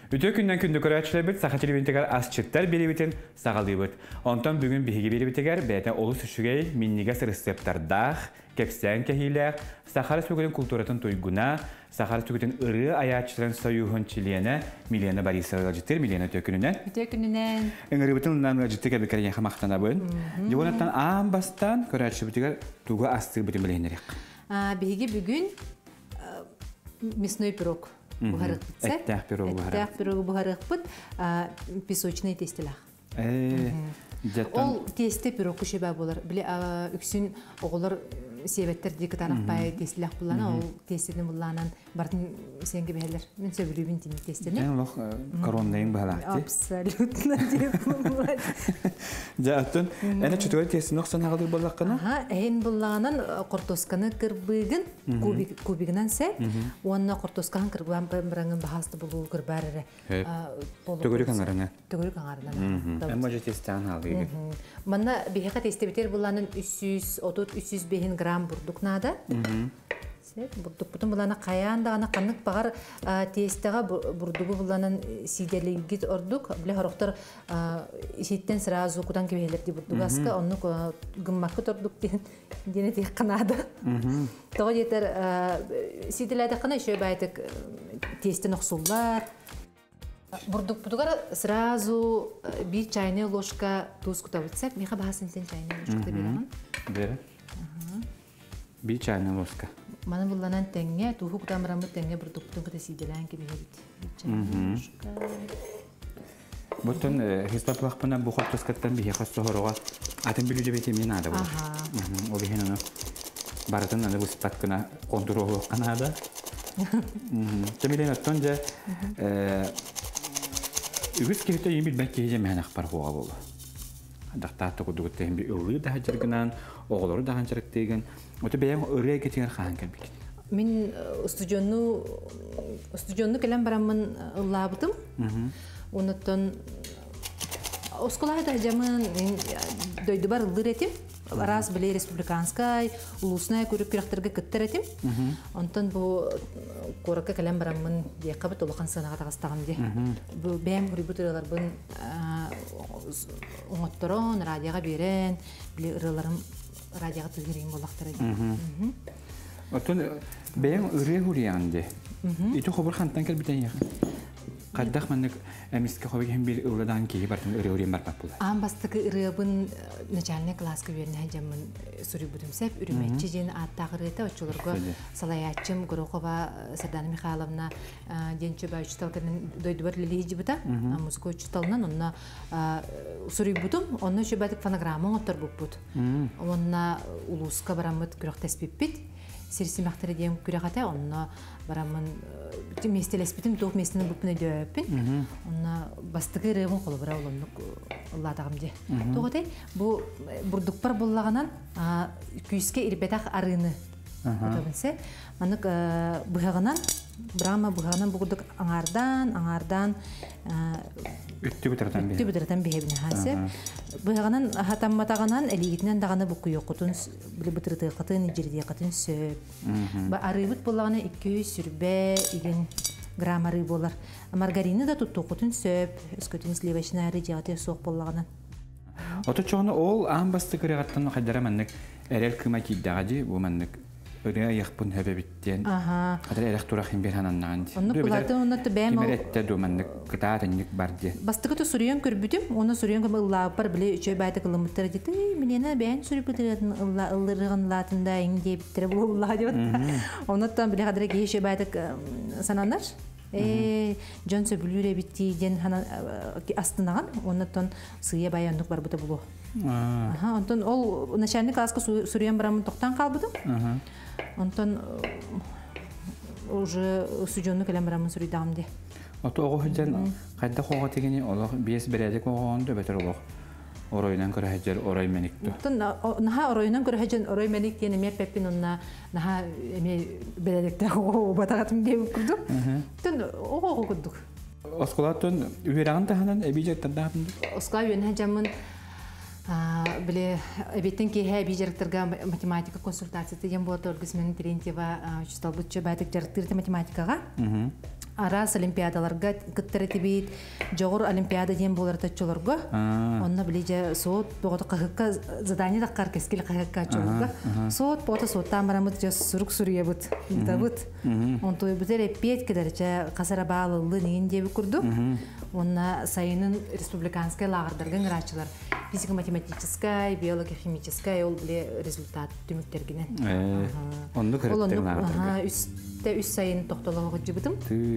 Ütü gündən kündü körəçilebit, sağa televizyon asçıtlar belibiten sağalıyıbıt. Ondan bugün bihigi belibitegar bəyətən olu süşügey minnigas reseptardağ, kepsen kehiler, Saxara Sögülün kulturatın tuyguna, Saxara Sögülün ırı ayatçıların sayuhun çiliyene, Milena Borisova ciddir, Milena Tökününen. Tökününen. Öngörübütün lan ciddir kabikar yaha maqtanabın. Yonattan ağın bastan körəçilebitigar tuğu astır bitim bileğinerek. Bihigi bugün мясной пирог. Эттәх пирог бухарык. Эттәх пирог бухарык бит, песочный тестилах. Ол тесте пирог кушеба булар. Биле үксүн оголор себеттер дикатанак бай тестилах булана, ол тестеден буланан бардын сенге бәлер. Мен сөбүлүбүн тин тестене. Мен лох коронадайын бахалакты. Абсолютно деп булат. Жаттын, эне чөтөгөр тестин оксан агылыр боллаккана? Эйин булганан кортосканы кырбыгын кубигинен се, онна кортосканы кырбыган бираңын бахасты булуу кырбарыра. Төгөрүк аңарына. Төгөрүк аңарына. Эмма же тестен алды. Мана бихека тесте битер булганын 300-305 грамм бурдук нада. Бурдук бутун булана каянда ана канык багар тестега бурдугу буланын сиделигит ордук. Биле хорохтор ишиттен сразу кудан кебелерди бурдугаска, онну гыммакы тордук дене тек канада. Того жетер сиделеде кана еще байтык тестен оксуллар. Бурдук бутугар сразу 1 чайная ложка туз кутабытсак, меха басын сен чайная ложка беремин. Бер. 1 чайная ложка. Мана булланан теңге, тухук тамрамы теңге бурдук бутугда сиделен кебелерди. 1 чайная ложка. Бутун хистаплахпана бу хортоскаттан бихе сохорога атын билүжө бетемин ада бу. О бихенано баратын аны буспаткана контролу канада. Темилен аттонжа үгүс кирите йимит баккеже мен акбар хуга болду. Дактата кудугут тем би ылы да жиргенан оголору да ганчырык деген. Ота беян өрө кетер хаан келбик. Мен студионну келем барамын лабытым. Онуттан осколайда жамын дойду бар ылыр этим. Раз биле республиканскай, улусная көрүп кирактерге кыттыр этим. Онтон бу коракка келем барамын дияка бит улахан санага тагыстаган ди. Бу бем рибутералар бун оңотторон радиога берен, биле ырыларым радиога тыгырын болактар эди. Отон бем үрө хурянды. Иту хобор хантан келбитен яка. Каддах маннык эмиске хобиге хем бир ылыдан кии бартын өрөөрен барпак булар. Амбастыгы ырыбын начальный класска берне жамын сурибудум сеп үрүмөччү жен аттагырыта очолорго салаячым Горохова Сардана Михайловна денче байчталканын дойдубар лилижибита музыка учталынан онна сурибудум онна шөбатык фонограмма отор буппут. Онна улуска барамыт күрөктеспиппит. Сирсимактары дем күрәгәтә онна барамын местелеспитим ток местен бупны дөппин. Онна бастыгы рыбын колы бара улыннык Алладагымды. Тогытай бу бурдукпар буллаганан күйске ирбетак арыны. Табынсы. Манык быгыгынан брама быгыгынан бугудук аңардан үттү бутардан бехебин хасе. Быгыгынан хатамматаганан элигитнен даганы букку йокутун биле бутырды катын жирди катын сөп. Ба арыбыт буллаганы 200 сүрбе иген грамм ары болар. Маргарины да тутту кутун сөп, өскөтүн сливочный ары жагаты сок буллаганан. Ото чоны ол амбасты кырыгаттан кайдара маннык эрел кыма кийдагы бу маннык өрө яхпын хебебиттен. Кадыр эрек турахын берхананнан. Онны буларды оннаты бэм. Кемеретте ду маннык кытаатынник барди. Бастыгы сурuyun көрбүтүм, оны сурuyun кем ылла бар биле үчөй байты кылымыттыр дити. Менена бээн сурупутырын ылла ыллырыгын латында эң дептир булла деп. Оннаттан биле кадыр кеше байты сананар. Жонсо бүлүрө битти ден астынаган, оннаттан сыя баяндык бар бута булу. Онтон ол начальник класска сурuyun барамын токтан калбыдым. Онтон уже студионну келем барамын сурuyдам де. Ото ого хыжан кайда хого тегени олох биес бередик огонду бетер олох. Оройнан көрө хыжар орой меникту. Онтон наха оройнан көрө хыжан орой меник дени ме пеппин онна наха эме бередикте ого батагатым деп курду. Онтон ого курдук. Осколаттон үйраган таханан эбижеттен дабын. Оска үйен жамын биле эбеттен ки хэ бижертерга математика консультация деген болот Ольга Семеновна Терентьева чисталбытчы байтык жарыктырды математикага. арас олимпиадаларга кыттырыты бит жогор олимпиада ден боларта чолорго онна билеже соот богото кахыкка задание таккар кескил кахыкка чолорго соот богото сооттан барамыт же сурук сурьебут дабыт онтой бутер пет кедерче касара баалылы неген деби курду онна сайынын республиканская лагердарга грачылар физико-математическая биолого-химическая ол биле результат түмүктергенен онду кырыттырна үс сайын тоқтолығы жібітім.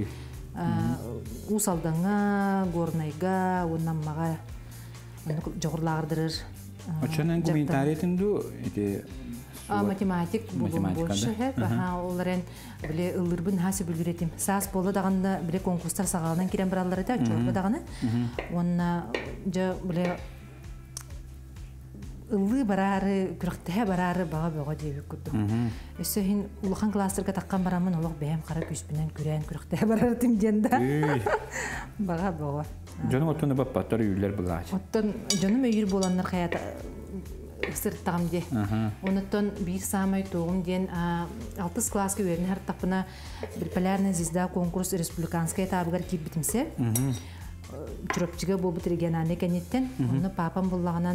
Усалдаңа, горнайга, оннаммаға жоғырлағырдырыр. Очанан гуманитариятынду математик бұлым болшы хеп. Оларын біле ұлырбын хасы бүліретім. Саас болы дағанда біле конкурстар сағалынан керен бір аллар еті, жорғы дағаны. Онна біле ыллы барары, күріқтіғе барары баға бөға дейбі күрді. Өсі хин ұлыған кластырға таққан барамын, олық бәйім қара күспінен күрән күріқтіғе барары тімденді. Баға бөға. Жоның оттаны баппаттар үйілер бұға ачы? Оттан жоным өйір боланлар қаят сырттағым де. Оныттан бір самай тоғым ден 6 класска өрін әр тақпына бір полярный звезда конкурс республиканская табығар кеп бітімсе. Чүрөпчіге бұл бұт региональный кәнеттен. Оны папам бұллағынан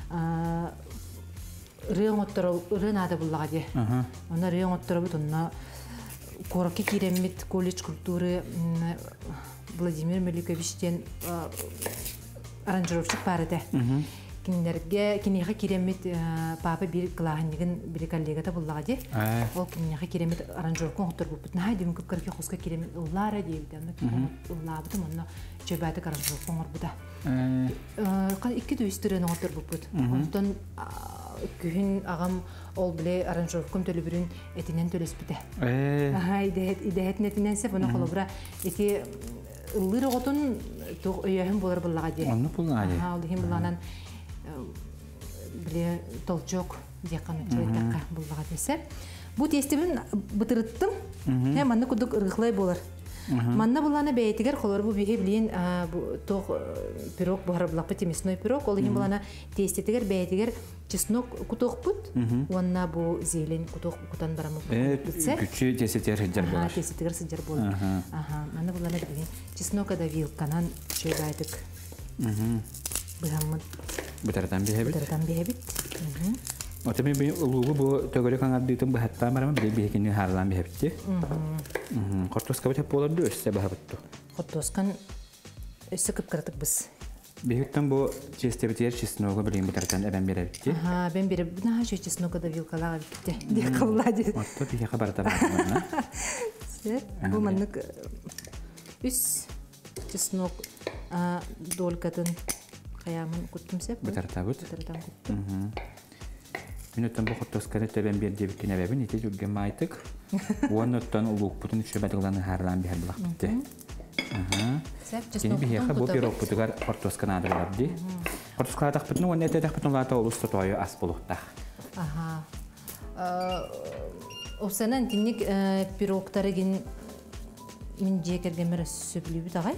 рыон ады бұллаға де. Оны рыон оттыры бұт, онына коракке керемет колледж культуры Владимир Меликовичтен аранжировщик бары де. Кенеға керемет папа бір қылағынеген бір коллегата бұллаға де. Ол кенеға керемет аранжировкын оттыр бұл бұт. Нағай демін көп көрке қосқа керемет ұллары дейді. Ұллабытым, онына чөбәді аранжировкын ғыр бұда. Икки дүйістірін оттыр бұл бұд. Онтан күйін ағам ол біле аранжировкын төлі бүрін әтінен төлес біді. Идәхетін әтінен сәп, оны қолы бұра әті ұлыр оғытын өйәхін болар бұллаға де. Оны бұллаға де? Олығын бұллағынан біле толчок деқан өтіреттаққа бұллаға десе. Бұл тестебін бұтырыттым, манны күдік ұрғылай болар. Манна буланы бәйтигер холор бу биһи билин тог пирог бахар блапы темесной пирог ол хим булана тестетигер бәйтигер чеснок кутохпут онна бу зелень кутан барамы күчү тестетер хеджер болар тестетигер сыджер болар манна буланы билин чеснок да вилканан чөй байтык быгаммыт бутардан бихебит Отами би улугу бу төгөлө каңардыйтын бу хатта барамы били бихикини харлан бихепти. Кортоска бу болорду өссө бахабытту. Кортоскан өссө кыпкыртык біз. Бихиктен бу честебитер чесногу билин бутардан эбен беребитти. Бен беребит. На жо чесногу да вилкалага битти. Де каллади. Отто бихе кабарта барамына. Бу маннык үс чеснок долкатын каямын куттумсеп. Бутартабыт. Бутартан куттум. Минуттан бу кортосканы тебен берди биткене бебин ите жүрген майтык. Уонноттан улук бутун чөбәдиланы харлан бихер булак битти. Кини бихе бу пирог бутугар кортосканы адырлади. Кортосканы тахпытны уонне тахпытны лата улусты тойу ас булуктах. Осанан кинник пирогтары ген мин жекергемер сөплүбү тагай.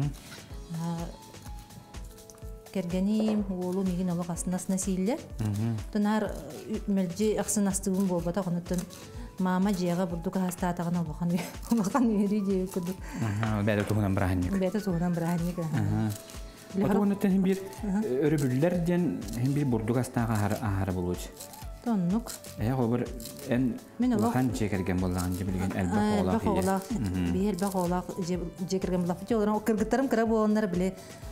Кергеним, олу мигин алак астынасына сейілер. Тонар мөлде ақсын астығын болбата қоныттын мама жеға бұрдық астатағын албақан үйері жеу күдік. Бәді тұғынан бірағынник. Бәді тұғынан бірағынник. Оты қоныттын бір өрі бір бұрдық астаға ағары болуыз. Тоннық. Ол бір ән ұлақан жекерген болағын жебілген әлбақ олақ. Әлбақ олақ жекерген болақ. Кыргыттарым кіра болғанлар біле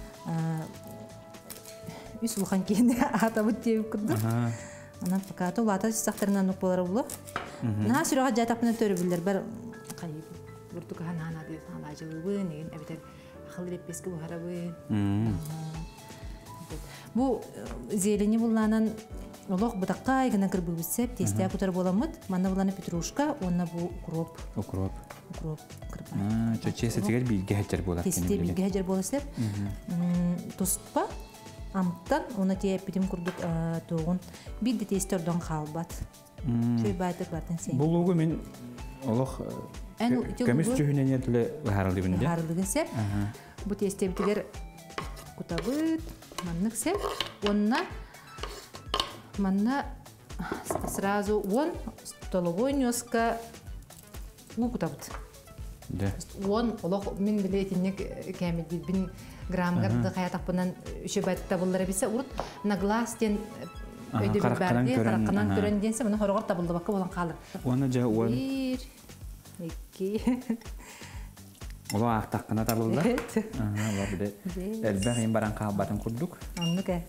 үс улхан кейіне атабыт дейіп күрді. Анан пакаты улата сақтарынан ұқ болары бұлы. Наға сүріға жатақпына төрі білдер бар қайып. Бұрды қаған ана дейіп ала жылы неген әбетер ақыл реппескі бұхара бұ. Бұл зелені бұлланан олық бұтаққа айғына кірбі бүсіп, тестия күтір боламыд. Манна бұланы петрушка, онна бұл укроп. Укроп. Чесетігер білге хәджер болады. Тесте білге хәджер боласып. Тоспа. Амттан, оны тейіп бітім күрдік тоғын білді тестерден қалбат. Шөй байтық бартын сен. Бұл ұғы мен олық көміс жүхінен етілі ғарылығын сәп. Бұл тесте бітігер күтабыт, маннық сәп. Манна сразу он столовой нёска күтабыт. Он олох мен билетинник кәмит бин граммгарды хаятакпынан үчөбатта буллар бисе урут на глаз тен өйдө бир барди таракканан көрөн денсе мына хорогор табылды бакка болон калыр. Оны жа он 1 2 Ола ақтаққына табылды. Ага, барды. Элбәғин баран қабатын күрдік. Онны кә.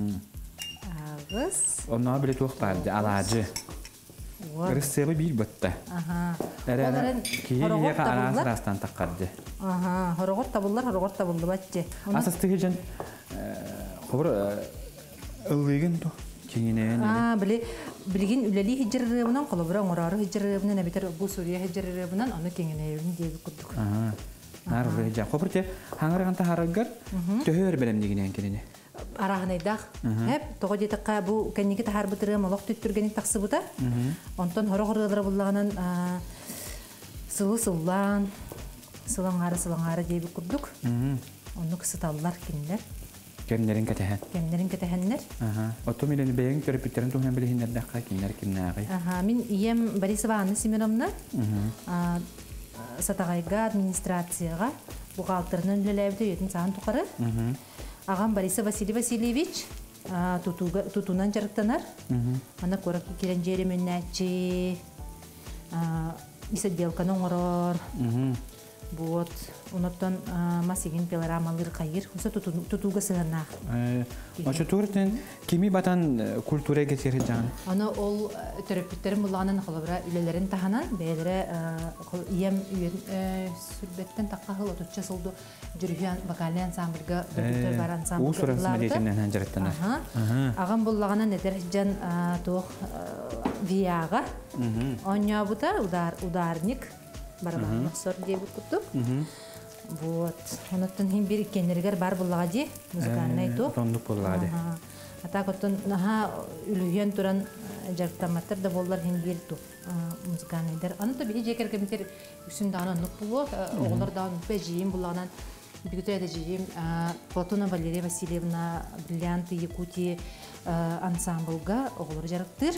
Ағыз. Онна біле тоқ барды, алажы. Рыссебі бейіл бұтты. Ага. Әрі кейі еқа арасы растан таққарды. Ага, хорогор табылды бәтте. Асыстығы жан қобыр ылғығын тұ. Кеңінен. Билигин үлели хижрыбынан колобра ngorары хижрыбынан абитер бу Сурия хижрыбынан аны кеңенебин деп курдук. Нар режа. Хопырте хаңырганта харагар төхөр белем дигенен келене. Арагынайдак. Хеп того детакка бу кенниге тахар бытыры молок түттүргени таксыбыта. Онтон хорогордыр буллаганан сылан сылаңары деп курдук. Онны кысыталлар киндер. Кемнерин кетәһәннәр. Отомилен бәйен терапевтларын туһан беләһиннәр дәкка киннәр. Мин ием Борисова Анна Семеновна. Сатагайга администрацияга бухгалтернын леләбде ятын саан тукары. Агам Борисов Василий Васильевич тутунан жарыктанар. Ана корак кирен жеременнәчи. Исәделканы оңорор. Вот, онотон масигин пилорамалыр кайыр, уса тутуга сыгынақ. Ача туртен кими батан культура кетер жан. Аны ол терапевттерин булганын халыбра үлелерин таханан, бәйләре ием сүрбеттен такка хыл отуча сылды жүргән вокальный ансамбльга бүтәр бар ансамбль. У сурасында детеннән жараттана. Агам булганын недер жан тох вияга. Оня бута ударник барабан сор деп куттук. Вот. Онотон хим бир кенергер бар буллагади музыканы айту. Тондук буллагади. Ата коттон наха үлүген туран жартаматтар да боллар хим бир ту музыканыдер. Аны да бир жекер кемтер үсүндө анын булу оглар да бежим буллаган бигүтөдө жим Платона Валерия Васильевна Бриллианты Якутии ансамблга оглар жарыктыр.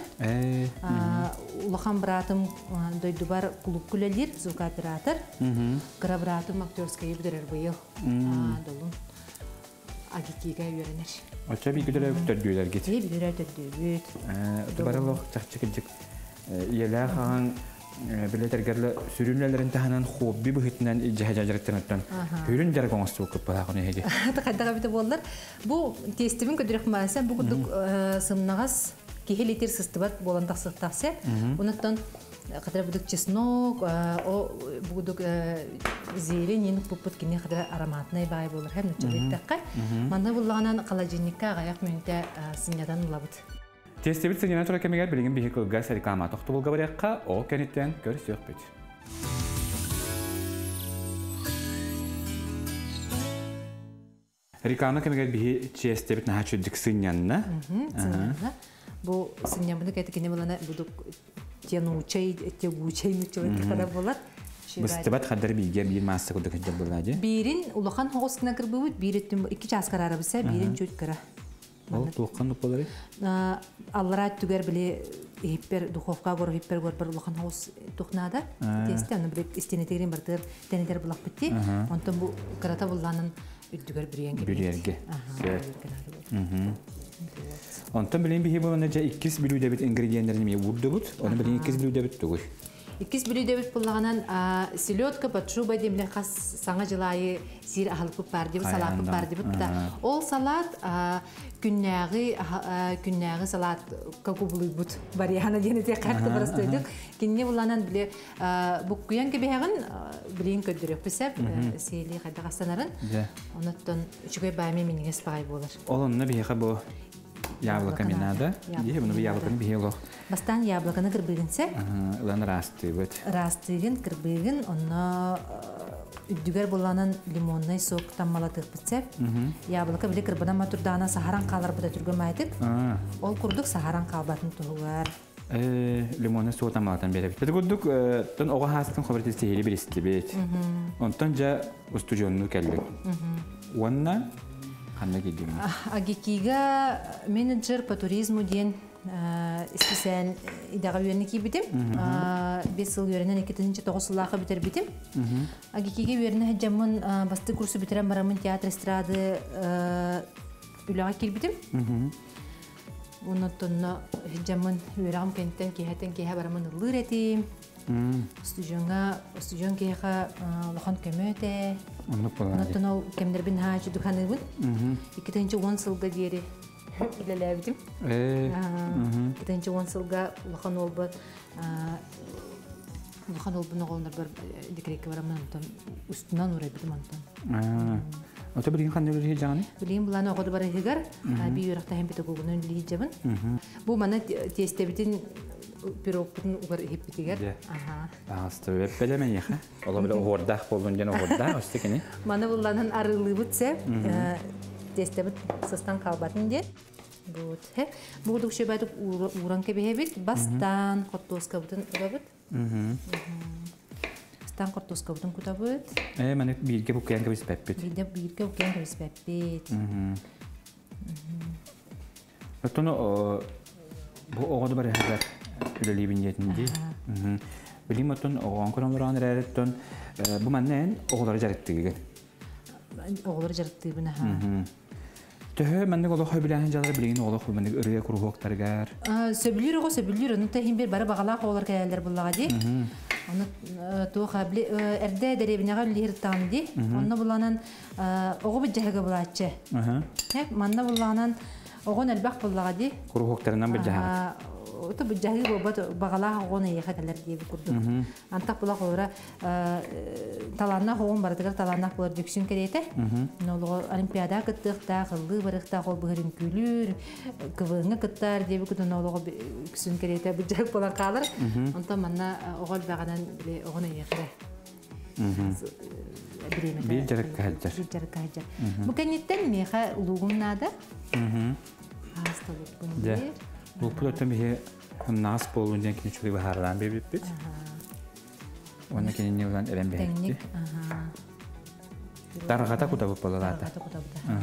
Улахан братым дойдубар клуб күлелер, звукооператор. Кыра братым актерская бирер быйыл. Долун агитига үйренер. Ача бигүтөлөр өттөрдүлөр кет. Бигүтөлөр өттөрдүт. Барлык чакчыкык иелер хаган билетергерле сүрүнлөрүн таханан хобби быхытынан жажажырыттан. Хүрүн жаргоңстуу көп баганы хеди. Кайдага бите болдур. Бу тестибин көдүрөк мааса бу кудук сымнагас кихелитер сыстыбат боландак сыктаксы. Унуттан кадыр будук чеснок, о будук зелень пупут кине кадыр ароматный бай болор. Һәм нучабыттакка. Манда булганан калажинникка гаяк мөнтә сынядан улабыт. Тестебит сенена тура кемегер билген бихикылга реклама тоқты болга барякка о кенеттен көрсөк бит. Реклама кемегер бихи тестебит наха чөддік сынянна. Бу сынянбыны кәтікіне болана будук тенучай, тегучай мүчөйт қада болат. Быстыбат қадар бейге бейін маасы күдік жыл болады? Бейрин улахан хоғыз кіна кірбі бейреттен 2 час қарары бісе бейрин чөйт кіра. Ол туққан ұппалары? Аллара түгер біле хиппер духовка ғор хиппер ғор бір улахан хоғыз тұқнада. Тесті, оны біле істенетегерін бардыр тәнетер бұлақ бітті. Онтан бұл қырата бұлланын үлдігер бүрерге. Онтан білен бейі болғанда жа 2 білуде біт ингредиенттерін ме ұрды бұд, оны білен 2 білуде біт түгіл. 2 білуде біт бұллағанан селедка, патшуба демле қас саңа жылайы сир ахылып бар деп, салат бар деп бұтта. Ол салат күннәғі салат каку бұлый бұд барияна денете қақты бұрысты өдік. Кенне бұллағанан біле бұққиян кебеғін білейін көддірек бісіп, сейлі қайда қастанарын. Онаттан үшігай байме меніңес бағай болыр. Ол онына бейіға бұл яблоко минада. Дие bunu bir yablokаны бейелок. Бастан яблоканы кырбыгынсе. Улан расты вот. Растыгын кырбыгын, онна үддүгер боланын лимонный сок таммалатып битсеп. Яблоко биле кырбына матурдана сахаран калар буда түргөн майтык. Ол курдук сахаран калбатын тугар. Лимонный сок таммалатан беребит. Бит курдук тон ого хастын хабартысы тели биристи бит. Онтон жа устужонну келдик. Уанна Агикига менеджер по туризму ден İstisen idağa üyerini ki bitim. 5 yıl üyerinden 2-9 yıllağı biter bitim. Agikige üyerini hacamın bastı kursu bitiren baramın tiyatro estradı ülağa kilbitim. Ondan sonra hacamın üyeram kentten kihe baramın ılır etim. Stüdyon kihe lohan kömöte. Ondan sonra kemler bin hacı dükkanı bun. 2-10 yılga diyeri. İlerleyebildim. Gidince 10 yılga lahan oldu. Lahan oldu ne oldu bir dikrek var ama üstünden uğrayabildim ondan. O da bilin kan neler hicani? Bilin bulan o kadar higar. Bir yürekte hem bir tokuğunun lihicabın. Bu bana testebitin pirokun ugar hep bitiger. Astı ve belemen ya. Olabilir orada bolunca orada ostekini. Bana bulanın arılığı bitse testebit sıstan kalbatın diye. Bu da şey batık uğran kebehebit bastan kortos kabutun kabut. Bastan kortos kabutun kutabut. Mana bilge bu kyan kabis pepit. Bilge bu kyan kabis pepit. Tono bu oğlu bari hazır üleli binyetindi. Bilim atın oğlan konuların eretton bu mannen oğulları jarıttı gibi. Oğulları jarıttı buna. Töhö mende oğlu bilen jaları bilgin oğlu mende ırıya kuruhoktar gar. Söbülür onu tehim bir bara bağala oğullar kayaller bullağa di. Onu to qabli erde derebine gal lihir tamdi. Onu bulanan oğu bir jahaga bulaçı. Hep manna bulanan oğun elbaq bullağa di. Kuruhoktarından bir jahaga. O bu jahiga bağala oğuna yakalar diye bir kurdu. Antak bulaq olara talanna oğun bardıgar talanna bular düksün kerete. Nolu olimpiyada gittiqta qıllı barıqta qol bıhırın külür kıvığına gittar diye bir kudu nolu düksün kerete bu jahig bulan qalır. Anta manna oğul bağadan oğuna yakara. Bir jarak kahajjar. Bir jarak kahajjar. Bu kenitten miha uluğunada? Hastalık bunu. Bu protein bir nasip olunca ki çocuk baharlan bir bit. Onun kendi ne olan eren bir teknik. Targata kuda bu polalarda. Targata kuda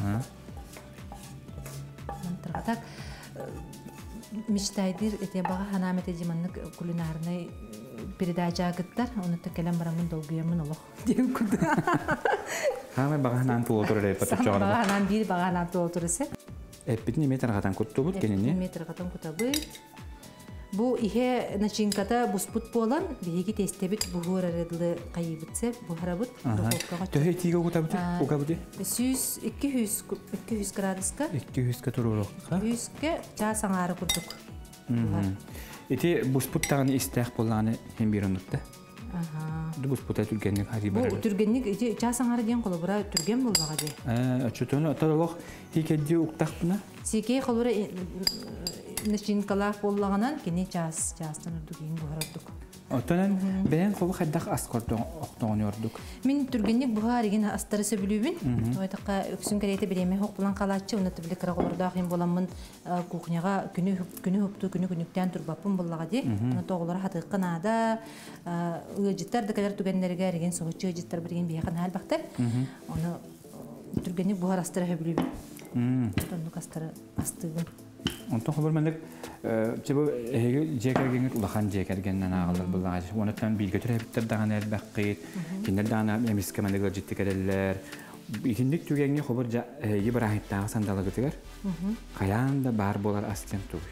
bu. Targata müştaydir ete bağa hanamete cimanlık kulinarına передача гыттар, оны текелен барамын долгуямын олох дип куду. Хаме баганан туотур деп патчаган. Баганан бир баганан туотурсы. Эпитни метргатан куттубут кенени. Метргатан кутабы. Bu ihe начинката буспут болан биги тестебит бугураредлы кайыбытсы бухарабыт. Төһө тиге кутабыт, укабыт. 200 градуска. 200 турурок. 200 ча саңары курдук. Эти буспуттаганы истэх болганы hem bir оннукта. Буспутта түргенник хари бар. Бу түргенник ча саңары ден коло бура түрген болгага же. Ачутону аталох хикеди уктахпына. Сике колора начинкалар боллаганан кини частан үрдүгин бухарадык. Отонан бен колу хаддах аскордон октоонордук. Мен түргенник бухарыгин астарысы билүүбүн. Тойтакка өксүн керете биреме хок булан калачы, уната биле кырагыларда хим боламын кухняга күнү хупту күнүктен турбаппын боллага ди. Уна тоголор хатыкканада ыжыттар декалар түгеннерге эрген согучу ыжыттар берген бияхан албактар. Аны түргенник бухар астары билүүбүн. Тондук астары астыгын. Ondan haber mendik, çabuk jekergenin ulakan jekergenden ağlar bular. Onu tam bilgi türebitler dağın elbette. Kinder dağına emiske mendik ciddi kaderler. İkindik tügengi haber İbrahim Dağı sandalı götürür. Kayan da bar bolar aslen tuğ.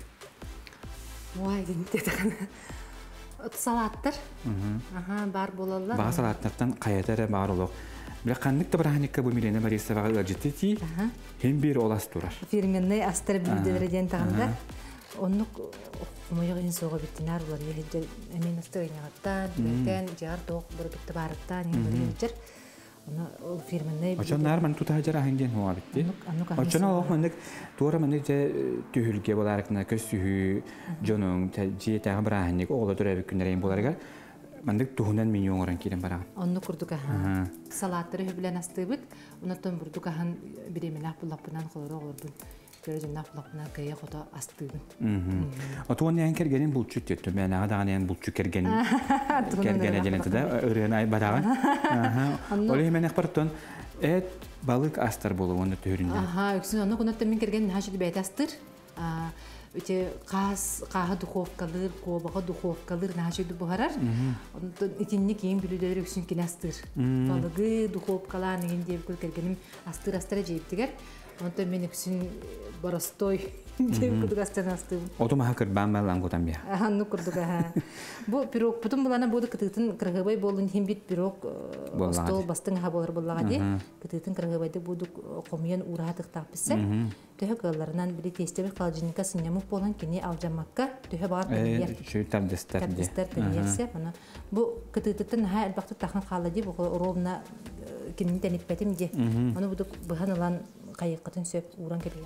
Vay ginte de. Salattır. Bar bolarlar. Bar salatlardan kayatere bar olur. Bilkanlık da bırakınca bu milene var ise var ciddi hem bir olas durar. Firmenle astır bildiğin tağında onu moyağın soğuk bittiler var ya emin astırın hatta birden jar doğ produktu barıttan yürüyecek. Onu firmenle. Açan narman tutacağı hangen hava bitti. Açan Allah mendik doğru mendik de tühülge olarak ne kösühü canın teciyete bırakınca oğlu durar bir günlerin bolarlar. Mendik tuhunan milyon orang kirim barang. Onu kurduk aha. Salatları hüblen astıbıt. Ondan burduk ahan biremenah pulapunan kolora olurdun. Göreceğimnah pulapunan kaya kota astıbın. Otuğun yan kergenin bulçuk yettim. Ben ağdan yan bulçuk kergenin. Kergene ceneti de öğren ay barağın. Öyle hemen ekparton. Et balık astar bolu onu töhüründe. Aha, öksün onu kunat temin kergenin haşidi beyt astır. Өте қаға духовкалыр, қобаға духовкалыр нағашыды бұғарар. Итинні кейін білудері өксін кен астыр. Балығы духовкалар неген деп көргенім астыр-астыра жейіптігер. Онтан мен өксін барастой деп күдік астырын астырын. Отумаға кірбан балан көтен бия. Анны күрдік. Бұл пирог, бұтын бұлана болды кітігітін қырғыбай болын хембет пирог стол бастың аға болар болаға де. Кітігітін қырғыбайды бұдық қомиян ұратық тақпысы. Төһө кылларынан били тестебе холодильникка сыннамык болан кини алжамакка төһө бар тәбиер. Шөйтәр дистер ди. Дистер тәбиерсе, аны бу кытытын ха албакты тахан халады бу ровна кинин тәниппетим ди. Аны бу быханалан кайыккытын сөп уран кебе.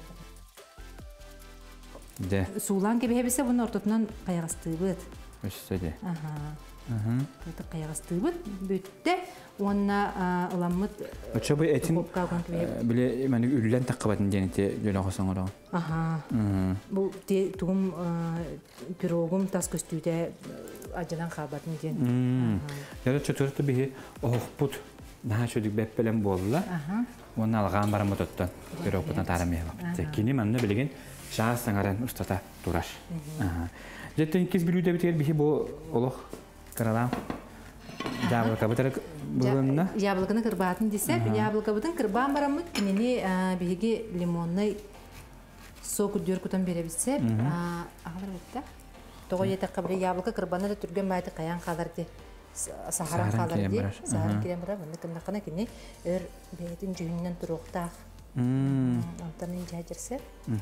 Де. Суулан кебе хебесе буны ортотунан кайгастыбыт. Өссөдө. Это кайгастыбыт бүтте. Онна ыламмыт. Очобы этим биле мен үллен таккабатын денете жөнөгөсөң ора. Бу тугум пирогум тас көстүдө ажалан кабатын ден. Я чөтөртө бии охпут наа чөдүк беппелен болла. Оны алган барам тоттон. Пирогтан тарамыя. Кини манны билеген жаас саңаран устата тураш. Жеттен киз билүүдө битер бии бу олох каралам. Яблоко бутырык бүгүннө. Яблоканы кырбатын десеп, яблокобутун кырбан барамыт, кинени биги лимонный сок дөркүтөн беребитсе, агар бутта. Того ете кабри яблоко кырбаны да түргөн майты каян каларды. Сахаран каларды. Сахаран кирем бара, мында кындакана кини өр бетин жүйүнөн туруктак. Антанын жажырсы.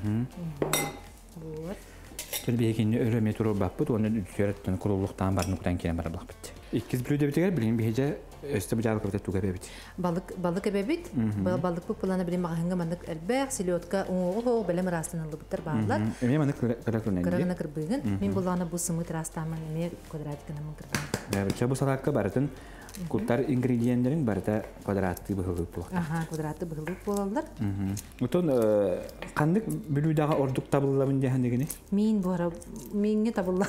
Вот. Төлбегенне өрөме туру баппыт, оны үтсөрөттөн курулуктан барнуктан кирен бара булакпыт. Иккиз билүүдө битер билин бихеже өстө бужалык бит туга бебит. Балык эбебит. Балык бу плана билин магынга мандык элбек, селётка, оого белем растынылы биттер баалар. Эме мандык кыракырнен. Кырагына кырбыгын. Мен булана бу сымыт растаман эме квадратикана мен кырбан. Я бу салакка бартын култар ингредиентлерин барда квадратты быгылып булак. Квадратты быгылып болалар. Утон кандык билүүдагы ордук табыллабын дегенде гене? Мен бора менге табылла.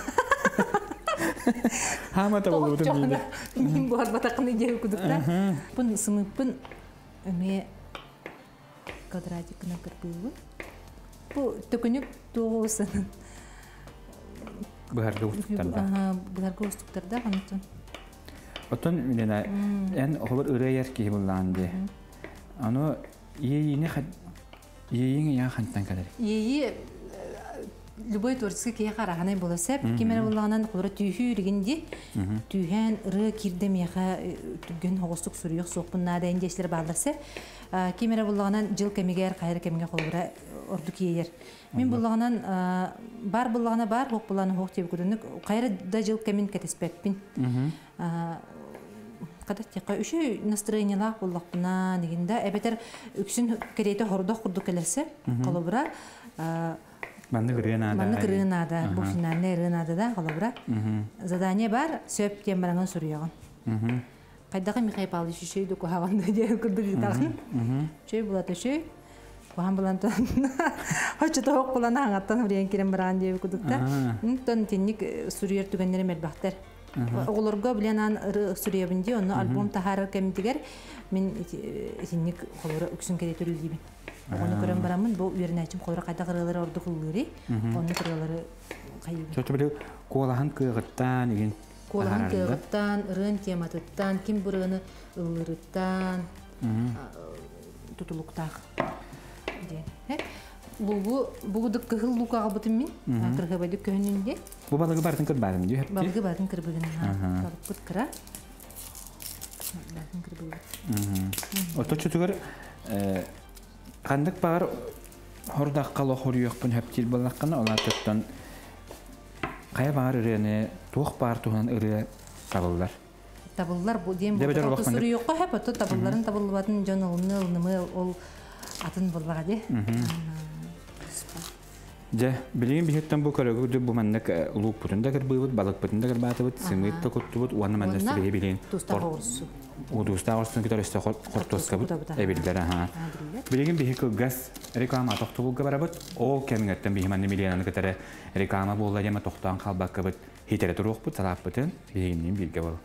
Хама табылды бутун биде. Мен бор батакны жеп кудукта. Бун сымыппын эме квадратикына кырбыгын. Бу төкөнүк тоосын. Быгарга устуктарда. Быгарга устуктарда хантын. Отон менена эн холор ырыяр ки булланды. Аны ийине я хантан калар. Ии любой творческий кие караханай боласап, кемере булганан кулра түйхү дегенди, түйhän ыры кирдемеха түгөн хогостук сурuyук сокпунна да индешлер барласы. Кемере булганан жыл кемегер кайры кемге колбура орду киер. Мен булганан бар булгана бар, хок булганы хок деп көрүнүк. Кайры да жыл кемин кетеспеппин. Кадаттыка үшү настроениялар буллакпына дегенде эбетер үксүн керейте хордох курдук келесе, колбура Манны кырынада, бу финальный рынада да колбура. Задание бар, сөп тем баранган сурuyаган. Кайдагы Михаил Павлович шөйдө кохаганда деп курдук тагын. Шөй булат шөй. Кохан булантан. Хачы тоок булана аңаттан үрен кирен баран деп курдукта. Тон тенник сурuyер түгөннөр мелбактар. Оголорго билен сурuyебинде, оны альбом тахары кемдигер мен тенник колора үксүн керетүрү дибин. Оны көрөн барамын, бу үйрөнөчүм колора кайда кырылары орду кылгыры, оны кырылары кайы. Чөтө биле колахан кыгыттан деген. Колахан кыгыттан, ырын тематыттан, ким бурыны ылырыттан, тутулуктак. Бугудук кыгыл лукага бутым мен, кыргыбайды көнүндө. Бу балыгы бардын кырбадым дию хепти. Балыгы бардын кырбыгын, балык кыра. Бардын кырбыгы. Ото чөтөгөр кандык бар хордак кало хорюкпун хептил болаккана олар тоттон кая бар ырыны туох бар туган ыры табылдар. Табылдар бу дем бу сурuyукка хеп ото табылдарын табылбатын жон ылнымы ол атын болгага де. Же билген бихеттен бу көрөгү бу мандык лук бутунда кырбыйбыт, балык бутунда кырбатыбыт, сымытта коттубут, уаны мандасы бие билген. Удуста орсын китарысты кортоска бут, эбилдер аха. Билген бихек газ реклама токтубулга барабыт, ол кемиңеттен бихиманны миллионаны китары реклама болла дема токтан калбакка бут, хитере турук бут, салап бутын, бигеннен билге бол.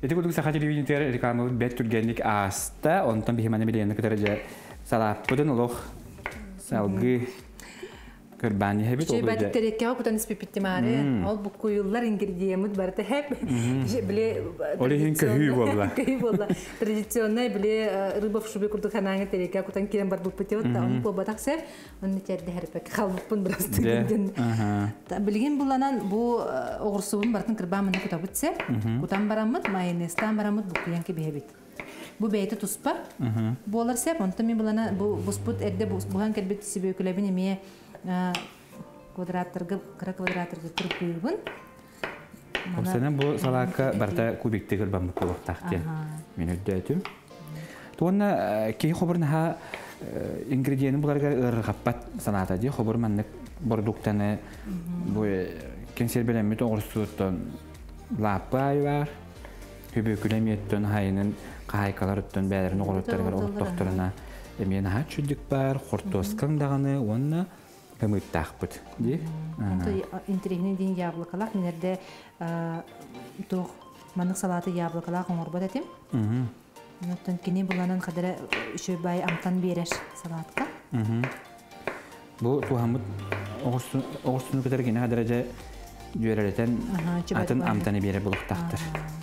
Эти кудук саха телевидение рекламы бет тургенник аста, он там бихиманы билены катерже салаппыдын улох салгы көрбани хэбит олду. Чебат терекке кутан спипиттимаре, ол бу куюллар ингредиент барта хэп. Биле олихин көхүй болла. Көхүй болла. Традиционный биле рыба в шубе курдук ханаңа терекке кутан кирен бар бу путет, он бу батаксеп, он нечерде хэрпек халбын biraz тегенден. Билген буланан бу огурсуун бартын кырбамын кутабытсе, кутан барамыт, майонезтан барамыт бу куянки бехебит. Bu beyti tuspar. Bu olar sep, onta mi bulana bu busput edde buhan kelbet sibe kulebin emiye kvadratlarga, kara kvadratlarga kırıp koyulgun. Senin bu salaka barta kubikte kırban bu koluk tahtı. Men ödeydim. Tuğanna ki xobarın ha ingrediyenin bularga ırgappat sanata diye xobar manlık produktani bu konservelenme doğrusudan lapay var. Hübükülemiyetten hayının kahaykalarıtten bälerin oğulutları var, oğult doktoruna emeyen ha çüldük bar, hortoskan dağını, onunla hımıt tağpıt. İntrihini din yablıkalak, minerde tuğ manık salatı yablıkalak oğurbat etim. Ondan kini bulanan kadar şu bay amtan berer salatka. Bu tuğamıt oğursunu kadar gene kadarca jüereleten atın amtanı berer buluk tağtır.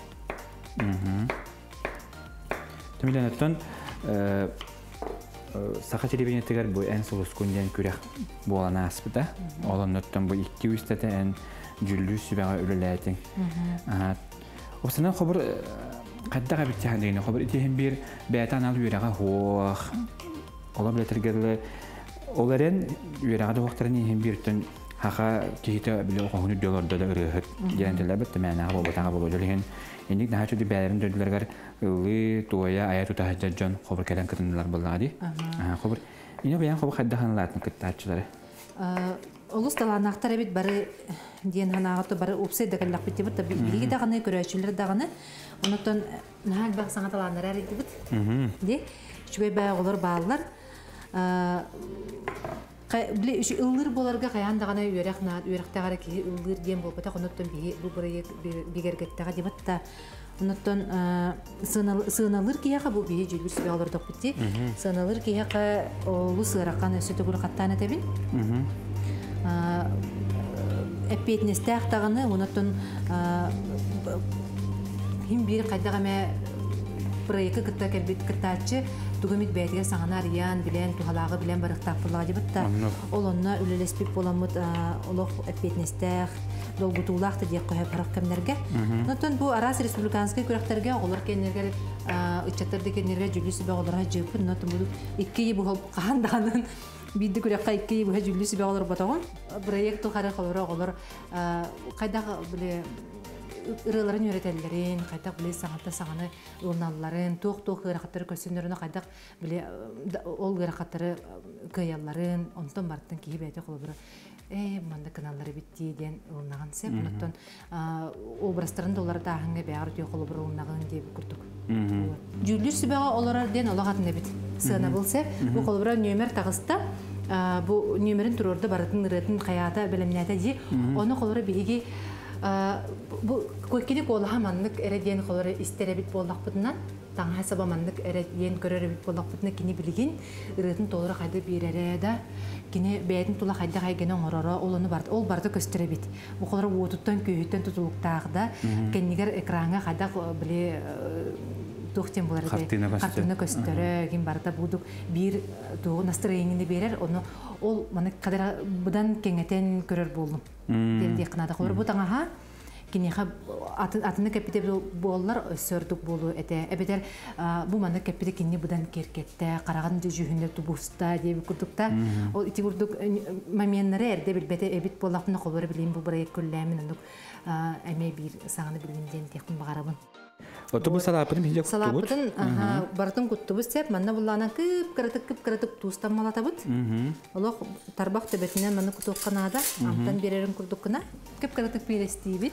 Temilenetten saha televizyonda bu en solus kundan kürek bolana aspıda. Olanlardan bu 200 tete en cüllü sübana ölületin. Obsana haber kadda bitti handine haber itihim bir beytan al yüreğe hoğ. Olabilir tergele onların yüreğe vakitlerini hem bir tün haga kihite bile okunu diyorlar da ırıhıt. Genelde bitti mana bu batanga bu jelihin. İndik daha çok beylerin döndüler ılı tuaya ayatu tahajjan haber kelen kırınlar bulladı. Haber yine beyan haber kadda hanlarını kıttarçıları. Olus talanaqtar bit bari diyen hanağıtı bari upse dekalak bitti bit tabi bilgi dağını görüşçüler dağını ondan nahal bak sana talanlar eridi bit. De şübey bay olur bağlar. Bile şu ılır bolarga kayan dağına yürek naat yürek dağara ki ılır diyen bol bata ondan bu buraya bigerget dağa dibet ta ondan sığınalır ki ya bu bir cülbüs bir alır dok bitti. Sığınalır ki ya bu sığırakan sütü gulu kattana tebin. Epetnestağ dağını ondan hem bir kaydağıma proyekti kıtta kelbet kıttaçı Tugumit beytiger sağanar yan bilen tuhalağı bilen barık tapılağı dibetta. Olonna ülelespik bolamut oloq epetnestağ dolgutulaq da diye koyup harak kemlerge. Notun bu Aras Respublikanskay kürekterge olur kenlerge ıçaktardaki kenlerge cülüsü be olur jıpın. Notun bu ikkiyi bu qahandağının biddi kürekka ikkiyi bu cülüsü be olur batağın. Proyektu xarı olur. Qaydaq bile ırıların yönetellerin, kaydak bile sanatı sağını ılnalların, toğ gırakatları kösünlerine kaydak bile ol gırakatları kıyalların, ondan barıttan kihi beyde koluburu. Manda kanalları bitti diyen ılnağın sep, ondan obrazların da oları dağınga beyar diyor koluburu ılnağın diye kurduk. Cüllü sübeğa olara den olağatın da bit. Sığına bul sep, bu kolubura nömer tağısta, bu nömerin tururda barıtın ırıtın kayata bilemnete diye, onu kolubura bilgi bu ko'kkilik olahamanlık erediyen kolları isterebit bollaqpıtından taң hasabamanlık erediyen görerebit bollaqpıtına kini bilgin ırıtın toğları qayda birere da kini beytin tula qayda qaygene oңororo olunu bardı ol bardı kösterebit bu kolları otuttan köyütten tutuluktağda kenniger ekranga qayda bile toxten bular kartına köstere kim barda buduk bir doğu настроениeni berer onu ol mana kadar budan kengeten görür boldum dedi qınada kolları bu taڭaha kini ha atını kapite bollar sördük bolu ete ebeter bu mana kapite kini budan kerkette qarağan jühünde tubusta diye bir kurdukta o iti kurduk mamenlere erde bilbete ebit bollaqını kolları bileyim bu buraya küllemin onu eme bir sağını bilgimden tekun bağarabın. Otobüs salapını hiç kutubut. Salapını barıtın kutubut sep manna bullana kıp kıratık tuğustan malatabut. Allah tarbaq tebetinden manna kutuk kanada amtan bererin kurduk kana kıp kıratık bir estibit.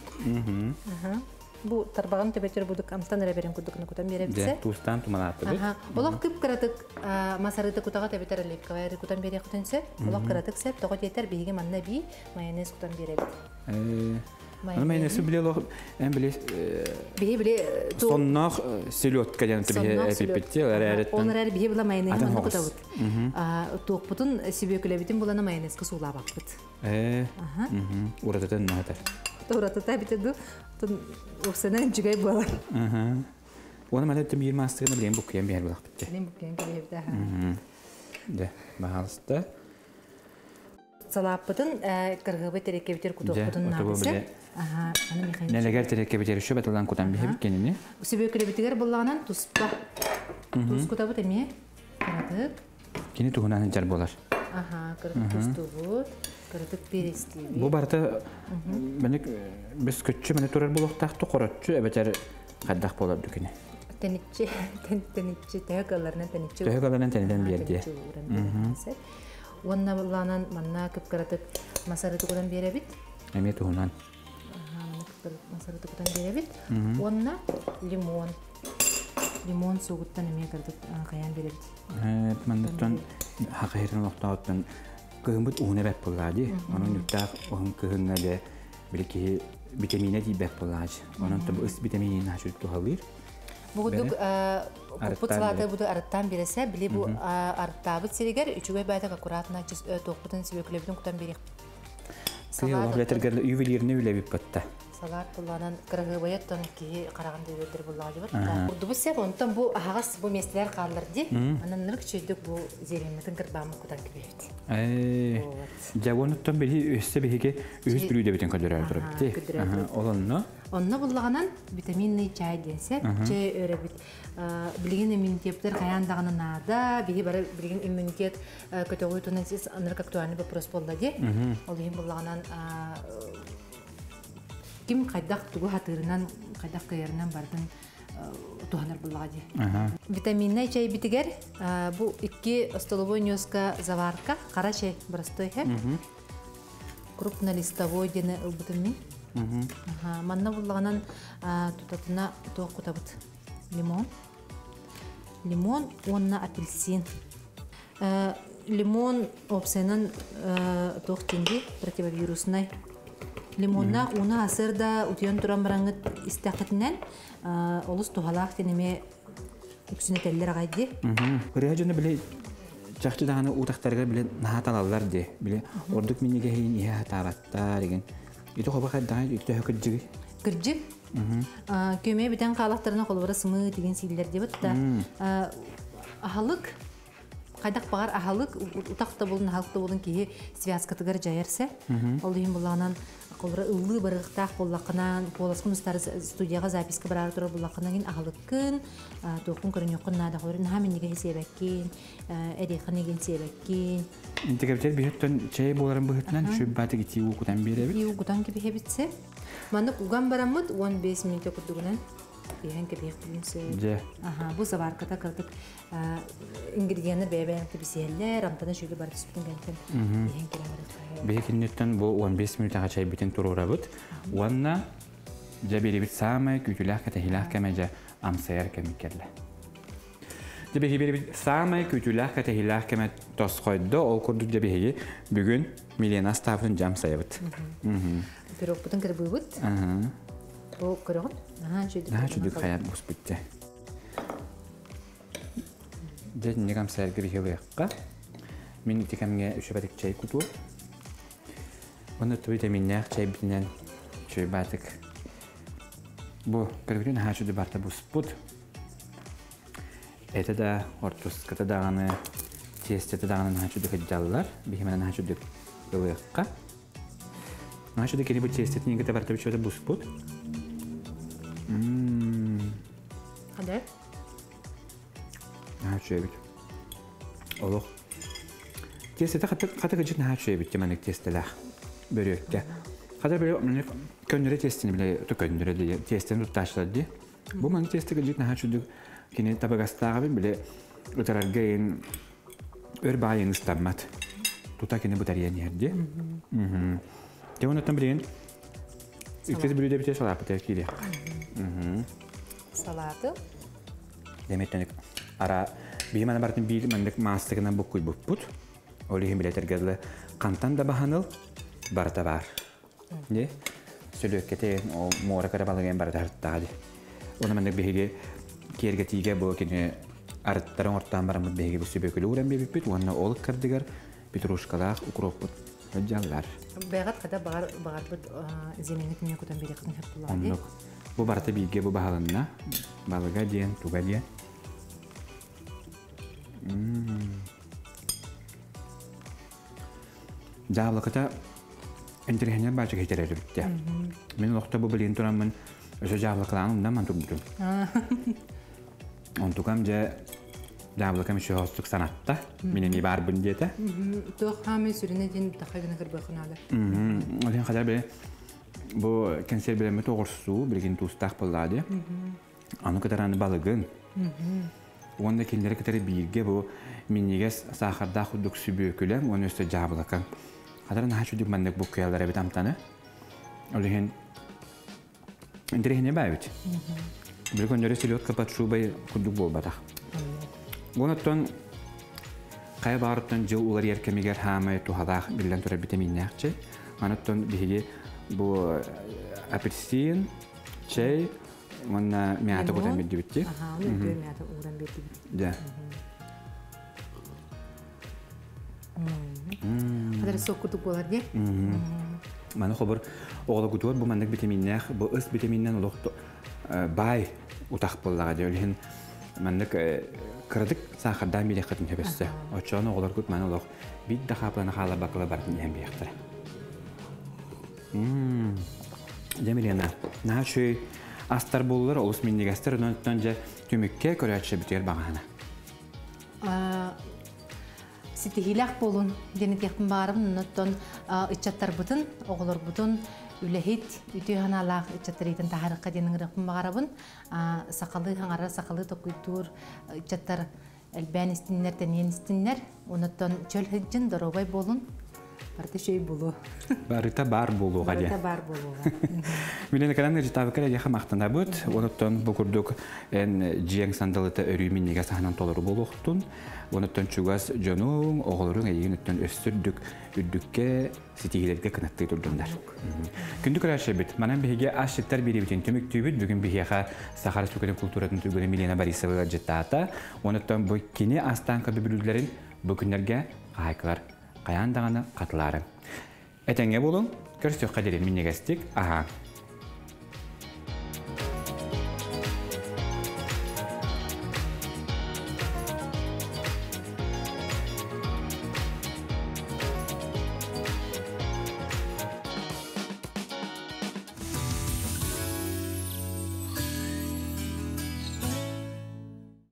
Bu tarbağın tebetleri buduk amtan reberin kurduk kana kutan berebitse. Tuğustan tumalatabut. Allah kıp kıratık masarıda kutağa tebetleri lep kavayarı kutan bere kutan sep. Allah kıratık sep toğut yeter bihige manna bi mayonez kutan berebit. Майонез биле лох, биле Бие соннах селедка дигән эпипетти, Онлар бие була майонез монда кутабыт. Туқпутун сибекелебитин булана майонезга суулап акпыт. Урататын нахатар. Уратата битеду. Тон осенен жүгәй була. Оны мәле тем 20 астыгына билен буккан бер булак битте. Билен буккан кебепте. Де, баһалыста. Салаппытын кыргыбы терекебитер кутуқпутун набысы. Аны механик. Нелегер терекебитер шо батылдан кутан бихеп кенини. Сибекелебитер буллаганан туспа. Тус кутабыт эме. Кыратып. Кини тугунан жар болар. Кыратып тустубут. Кыратып перести. Бу барта менек без көччү мене турар булактакты коротчу эбетер каддак болар дүкене. Тениччи тәгәлләрнән тениччи. Тәгәлләрнән тенедән берди. Онна булганан манна кып кыратып масарыты кудан беребит. Эме тугунан. Масарыты кудан беребит. Онна лимон. Лимон сугуттан эме кырдык каян беребит. Мандыктан хакыйрын октоттан кыгымбыт уна бәп булады. Анын юктак он кыгыннады билки витамины ди бәп булады. Анын тоб үс витаминин хашып тухалыр. Бүгүдүк путсалата буду арттан бересе били бу арттабыт сиригер үчүгөй байта аккуратна тоқпутун сибекелебитин кутан берек. Салат летергерле ювелирне үлебип катта. Салат булганан кыргыбаяттан ки караган дебедер булады бар. Урду бу сеп онтан бу агас бу местелер калдыр ди. Анан нырк чөйдүк бу зеремитин кырбамы кутан кебет. Жагоnuттан бери өссө беге өз билүүдө битен кадырар турат ди. Олонно. Онна буллаганан витаминный чай денсе, чай өрөбүт. Билген иммунитеттер каяндаганы нада, биги бары билген иммунитет көтөгөй тунасыз анырк актуальный вопрос болду ди. Ол эми буллаганан ким кайдак тугу хатырынан, кайдак кайырынан бардын туханар буллагы. Витаминный чай битигер, бу 2 столовой ложка заварка, кара чай простой хэ. Крупнолистовой дене ылбытымын. Манна буллаганан тутатына тоқ кутабыт. Лимон. Лимон, онна апельсин. Лимон опсенан тоқ тенди противовирусный. Лимонна уна асырда утуян туран бараңыт истақытынан олус тухалақ тенеме үксіне тәлілер ағайды. Үрәй жөні біле жақты дағаны ұтақтарға біле нағаталалар де. Біле ордық менеге хейін ия табаттар еген. Ито хоба қайдағай үкті хөкірджігі? Кірджік? Көме бітен қалақтарына қолыбыра сымы деген сейлер де бұтта. Ахалық, қайдақ бағар ахалық, ұтақта болын, ахалықта болын кейі связкатығар жайарсы. Ол дейін болағынан қолыбыра ұлы барықтақ болақынан, поласқын ұстары студияға записка барар тұрар болақынан кейін ахалыққын, тоқын көрін еқін нада қойрын, хамен неге себәккен, әрейқын еген себәккен. Интеграптер бейттен чай боларын бұғытынан шөп баты кеті ұғыдан беребіт? Ұғыдан кебе бітсе. Мандық ұған барамыд 15 минуте күрдігінен. Бейхен кебеек білінсе. Бұл заварката кірдік ингредиенттер бәйбәйінті бісиелер, амтана шөйлі бар түспін кәнтен. Бейхен келе барады. Бейхеннеттен бұл 15 минутаға чай бітен тұруыра бұд. Уанна жабері біт самай күтіләқ кәтәхіләқ кәмәжі амсайар кәмекерлі. Жабері біт самай күтіләқ кәтәхіләқ кәмәт тос қойды, ол күрдік жабері бүгін Милена Ставлын жам сайы бұд. Пирог бұтын кірі бұй бұд? Бұл көріғын? Жүдік қаят бұс бұтты. Дәдін негам сайыр кірі хеліққа. Мен үтекәмге үші чай күту. Оны витаминнәқ чай бітінен чай бәтік. Бұл кіргірін жүді барта бұс бұд. Әті да ортұскаты дағаны, тестеті дағанын жүдік әджалылар. Бейхеменен жүдік хеліққа. Жүдік кені бұл тестеті негіті барта бүші бұс бұд. Қадай? Шөй бит. Олық. Тестеті қаты күджік шөй бит демәнік тестеләқ бөрекке. Қадай бөрі көнірі тестені біле көнірі де тестені тұтташылады. Бұл мәнік тесті күджік шөйдік кені табығастағы біле ұтарарға ең өр байын ұстаммат. Тұта кені бұтариян ерде. Де оныттан білейін үккіз білуде біте салап бұтар кейде. Салаты. Деметтенік ара бейманы бартын бейді мәндік мастығынан бұққой бұппұт. Олығын білетергерлі қантан да бағаныл барта бар. sülükkete o mora kara balagın barda harttadi. Ona mendek behige kergetiga bu kene arttaren ortadan baramız behige bu sübekülü uğran bebipit. Ona olup kardigar Petruşkalak ukroput. Hıcallar. Bəğət qədər bağır bir zeminlik ne kudan biri qın hep Onluk. Bu barata bilgi bu bahalınna. Balıga diyen, tuga diyen. Javlıkta enterhenler başka heceleri bitti. Ben lokta bu bilin turamın öse javlıklarımdan man tuttum. On tukamca javlıkam şu hostuk sanatta. Benim ibar bundiyete. Toq hamı sürüne din taxagına qırbaqın alı. Olhen kadar böyle bu kanser bileme toğursu bilgin tustaq bulladı. Anu kadar anı balığın. Onda kendiri kadar bilgi bu miniges saharda xuduk sübükülem onu üstü javlıkan. Kadar naha çocuk mandek bu kıyallara bir amtanı. Olhen enterhenler bayvit. Bir gün görü siliyot kapat şubay xuduk bol bataq. Ondan kaya bağırıptan jıl ular yerkemiger hamay tuhadaq bilen tura vitaminlerçe. Ondan bihigi bu apelsin, çay, ona miyata kodan bildi bitti. Aha, onu ödüyor miyata uğran bildi bitti. Ja. Kadar sok kutuk bolar diye. Mana xabar oğla gudur bu mandak vitaminler, bu ıs vitaminler oluqtu bay utaq bollaga diyorlen. Mandak kırdık sahardan bile qatın hepsi. Oçana oğlar gut mana oluq bir daha plana hala bakla barın hem biyaqtır. Demilena. Na şey astar bollar olus minnigaster önce tümükke körəçə biter bağana. Sitihilaq bolun deni texmin barım notton içattar butun oğlar butun ülehit ütühanalaq içattarıydan taharıqqa denin rıqın bağarabın saqalı hangara saqalı tokuydur içattar elbən istinler teniyen istinler onotton çöl hıccın darobay bolun barda şey bulu. Barita bar bulu gadi. Barita bar bulu. Milene kalan rejita bakara yaxa maqtanda but onotton bukurduk en jeng sandalata örümin niga sahnan toluru buluqtun. Onotton çugas jonun oğlurun eyin östürdük üddükke sitihilerge kanattı durdunlar. Gündük araşebit manan bihige aşıtlar biri bitin tümük tübüt bugün bihiyaha Sahara Türk'ün kulturatın tübüne Milena Barisova jetata onotton bu kini astanka bibülülerin bugünlerge hayklar kayan dağına katılarım. Etenge bulun, görüştük kaderin minnegestik. Aha.